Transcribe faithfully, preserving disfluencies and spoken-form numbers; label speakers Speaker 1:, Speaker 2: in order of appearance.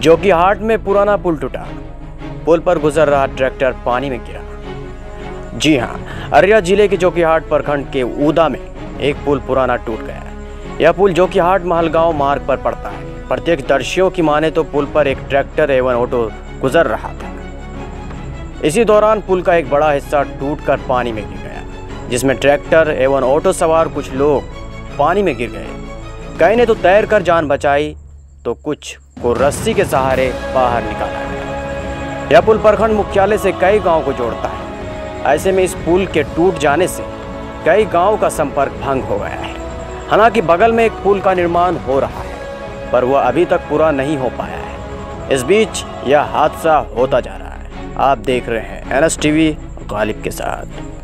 Speaker 1: जोकीहाट में पुराना पुल टूटा, पुल पर गुजर रहा ट्रैक्टर पानी में गिरा। जी हां, अररिया जिले के जोकीहाट प्रखंड के ऊदा में एक पुल पुराना टूट गया है। यह पुल जोकीहाट महलगांव मार्ग पर पड़ता है। प्रत्यक्षदर्शियों की माने तो पुल पर एक ट्रैक्टर एवं ऑटो गुजर रहा था। इसी दौरान पुल का एक बड़ा हिस्सा टूटकर पानी में गिर गया, जिसमें ट्रैक्टर एवं ऑटो सवार कुछ लोग पानी में गिर गए। कई ने तो तैरकर जान बचाई तो कुछ को रस्सी के सहारे बाहर निकाला गया। यह पुल प्रखंड मुख्यालय से कई गांव को जोड़ता है। ऐसे में इस पुल के टूट जाने से कई गांव का संपर्क भंग हो गया है। हालांकि बगल में एक पुल का निर्माण हो रहा है, पर वह अभी तक पूरा नहीं हो पाया है। इस बीच यह हादसा होता जा रहा है। आप देख रहे हैं एन एस टीवी गालिब के साथ।